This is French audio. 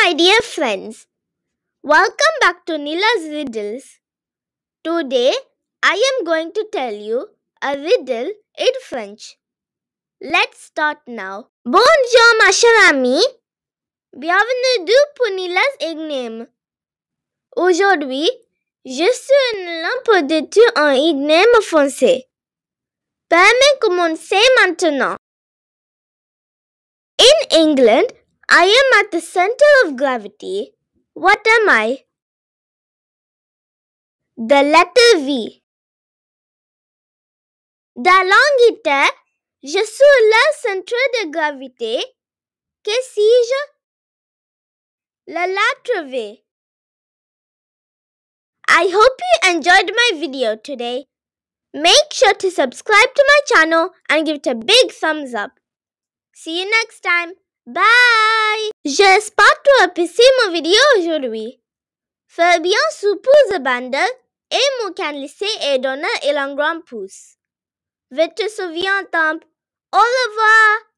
my dear friends. Welcome back to Nila's Riddles. Today, I am going to tell you a riddle in French. Let's start now. Bonjour, ma chère amie. Bienvenue pour Nila's Igname. Aujourd'hui, je suis une lampe de Dieu en igname foncé. Permets commencer maintenant. In England, I am at the center of gravity. What am I? The letter V. Dans l'Angleterre, je suis le centre de gravité. Que suis-je? La lettre V. I hope you enjoyed my video today. Make sure to subscribe to my channel and give it a big thumbs up. See you next time. Bye! J'espère que tu as apprécié mon vidéo aujourd'hui. Fais bien sous pouce bande et mon canliser et donner un grand pouce. Vite te souviens, au revoir!